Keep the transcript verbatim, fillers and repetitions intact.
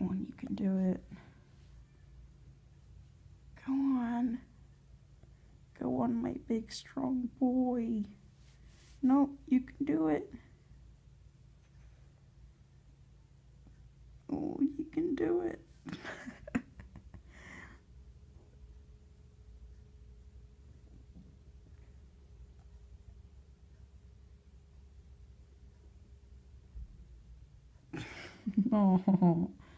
on, you can do it. Go on. Go on, my big strong boy. No, you can do it. Oh, you can do it. Oh.